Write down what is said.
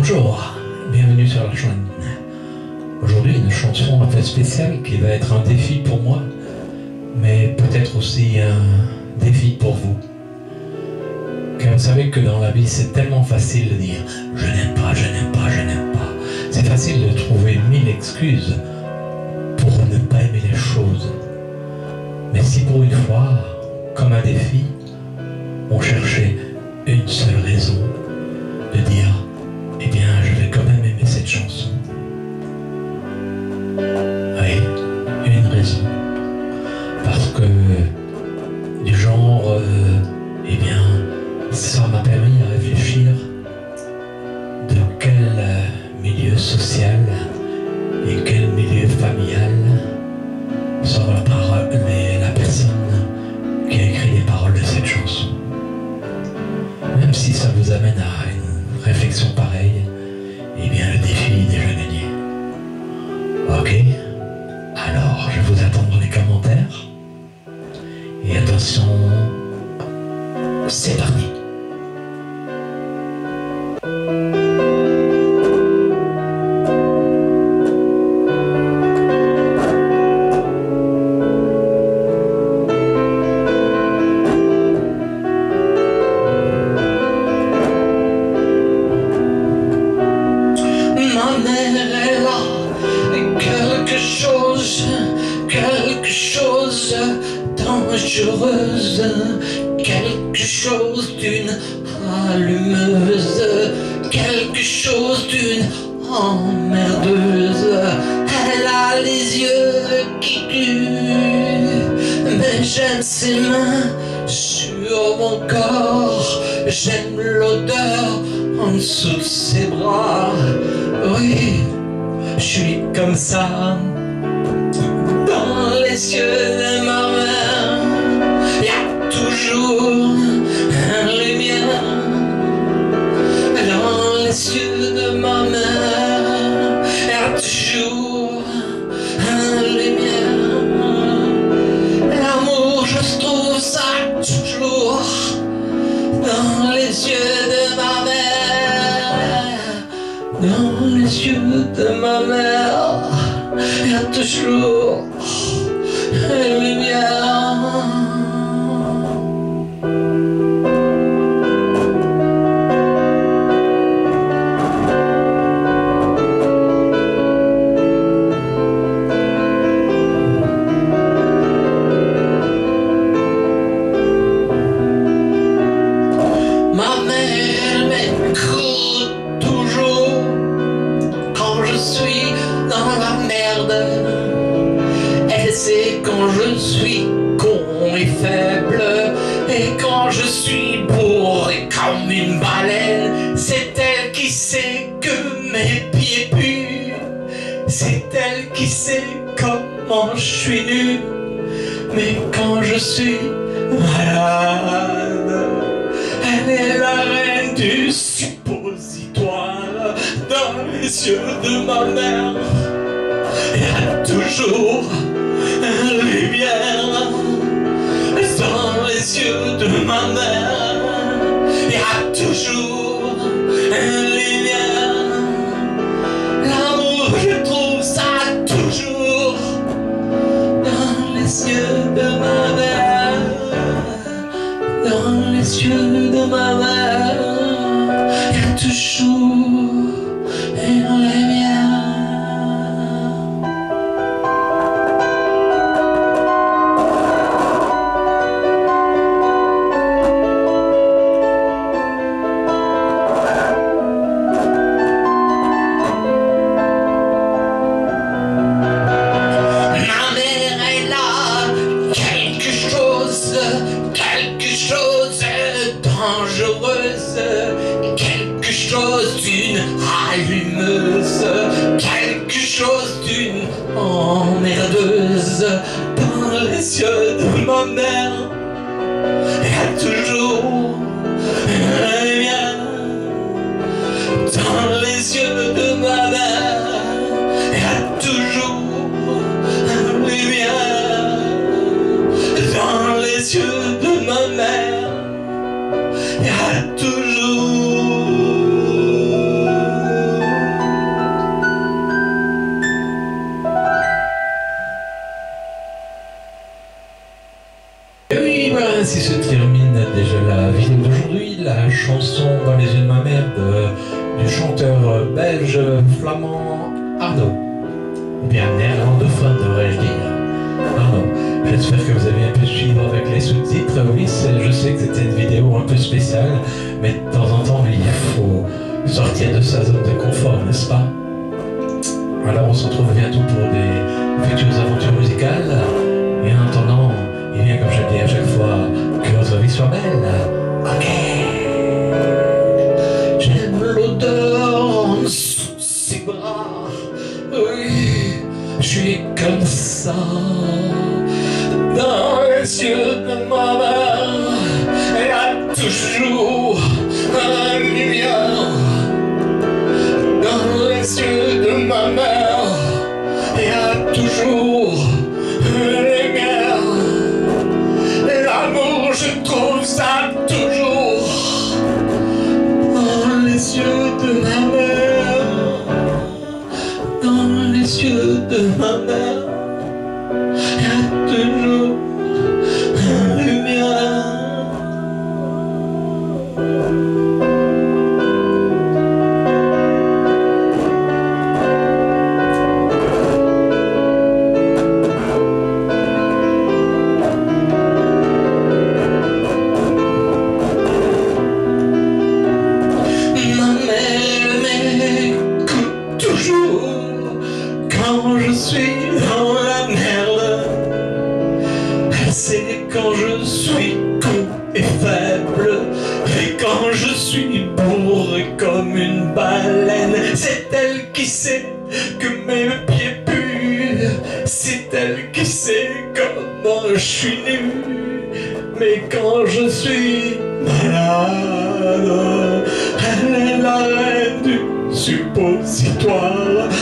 Bonjour, bienvenue sur la chaîne. Aujourd'hui, une chanson un peu spéciale qui va être un défi pour moi, mais peut-être aussi un défi pour vous. Car vous savez que dans la vie, c'est tellement facile de dire « je n'aime pas, je n'aime pas, je n'aime pas ». C'est facile de trouver 1000 excuses pour ne pas aimer les choses. Mais si pour une fois, comme un défi, on cherchait une seule raison de dire « eh bien, je vais quand même aimer cette chanson ». Oui, une raison. Parce que du genre, eh bien, ça m'a permis de réfléchir de quel milieu social et quel milieu familial sera la personne qui a écrit les paroles de cette chanson. Même si ça vous amène à une réflexion pareille, eh bien le défi est déjà gagné. Ok? Alors, je vous attends dans les commentaires. Et attention, c'est parti. Ma mère est là, quelque chose dangereuse, quelque chose d'une allumeuse, quelque chose d'une emmerdeuse. Elle a les yeux qui gluent, mais j'aime ses mains sur mon corps, j'aime l'odeur en dessous de ses bras. Oui, je suis comme ça dans les yeux de ma mère. Il y a toujours une lumière dans les yeux de ma mère. Il y a toujours une lumière. L'amour, je trouve ça toujours dans les yeux de ma mère. Dans les yeux de ma mère, il y a toujours une lumière. Ma mère m'écoute toujours quand je suis dans la merde. Elle sait quand je suis con et faible, et quand je suis bourré comme une baleine. C'est elle qui sait que mes pieds puent, c'est elle qui sait comment je suis nu. Mais quand je suis malade, elle est la reine du suppositoire. Dans les yeux de ma mère, il y a toujours une lumière. Dans les yeux de ma mère, il y a toujours une lumière. L'amour, je trouve ça toujours dans les yeux de ma mère. Dans les yeux de ma mère, il y a toujours une lumière. flamand Arnaud. Ou bien néerlandophone, devrais-je dire. Arnaud. J'espère que vous avez un peu suivi avec les sous-titres. Oui, je sais que c'était une vidéo un peu spéciale, mais de temps en temps, il faut sortir de sa zone de confort, n'est-ce pas? Alors, on se retrouve bientôt pour des futures aventures musicales. Et en attendant, il vient, comme je le dis à chaque fois, que votre vie soit belle. Ok. J'aime l'odeur en dessous de ses bras. Oui, je suis comme ça. Dans les yeux de ma mère, il y a toujours une lumière. Dans les yeux de ma mère, il y a toujours une lumière. L'amour, je trouve ça toujours dans les yeux de ma mère. Dans les yeux de ma mère, il y a toujours une lumière. Quand je suis dans la merde, elle sait quand je suis con et faible, et quand je suis bourré comme une baleine. C'est elle qui sait que mes pieds puent, c'est elle qui sait comment je suis nu. Mais quand je suis malade, elle est la reine du suppositoire.